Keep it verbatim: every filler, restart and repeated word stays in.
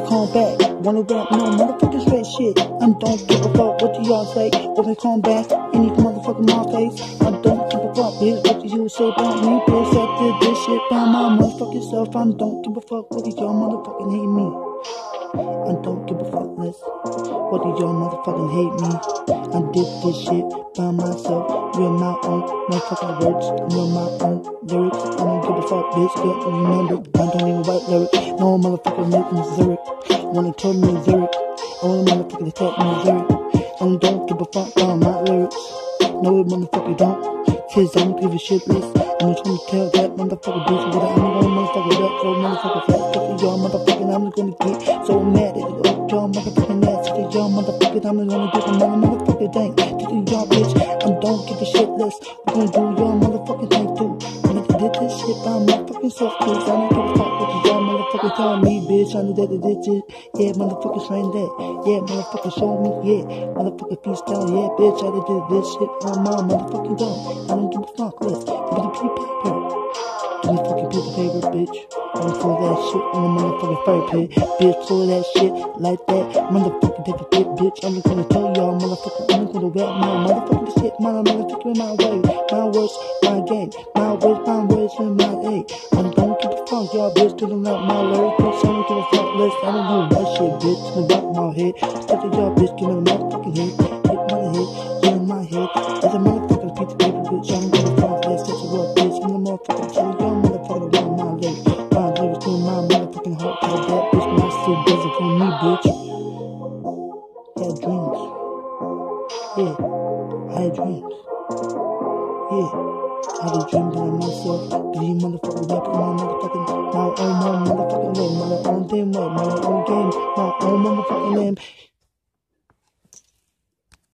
come back. Wanna rap no motherfucking straight shit. I don't give a fuck what do y'all say. When they come back, any motherfucking my face. I don't give a fuck, bitch. What do you say about me, bitch? I did this shit by my motherfucking self. I don't give a fuck what do y'all motherfucking hate me. I don't give a fuck less. What do y'all motherfucking hate me? I did this shit by myself. Real my own motherfucking words. Real my own lyrics. I don't give a fuck, bitch. Don't remember. I don't even write lyrics. No motherfucker make me Zurich. Wanna tell me Zurich. Only motherfucker taught me Zurich. I don't give a fuck about my lyrics. No motherfucker don't. Cause I don't give a shit list. I'm just trying to tell that motherfucker bitch that I'm gonna motherfucker that so motherfucker fast. Cause y'all motherfucking I'm gonna get so mad at y'all motherfucking ass. Cause y'all motherfucking I'm gonna get another motherfucking thing. Cause y'all bitch, I don't give a shit list. We're gonna do y'all motherfucking thing too. And if you did this shit by motherfucking self, cause I don't give a fuck what y'all motherfucking tell me, bitch. I know that it did it. Yeah, motherfucker saying that. Yeah, motherfucker show me, yeah. Motherfucker freestyle, yeah, bitch. I did this shit on my motherfucking dome. I don't give a fuck less. Give me the paper. Give me fucking piece of paper, bitch. I'm gonna throw that shit on the motherfucking fire pit. Bitch, throw that shit like that. Motherfucking paper pit, bitch. I'm just gonna tell y'all, motherfucker. I'm gonna rap my motherfucking shit. My motherfucking my way. My words, my game. My words, my words, and my A. I don't give a fuck, y'all bitch. Doing like my lyrics. Bitch, I don't give a fuck less. I don't know that shit, bitch. I'm gonna rock my head. Stuff to y'all bitch. Give me the motherfucking head. Hit my head. Yeah, my head. It's a motherfucking piece of paper, bitch. I don't give a fuck less. Such a rough bitch. I'm the motherfucking shit. Y'all motherfucker around my leg. My lyrics to my motherfucking heart. Tell that bitch, my shit does it for me, bitch. Had dreams. Yeah, I had dreams. Yeah, I had a dream by myself. Cause you motherfucker rap my motherfucking, my own, my motherfucking way, my own damn way, my own game, my own motherfucking name.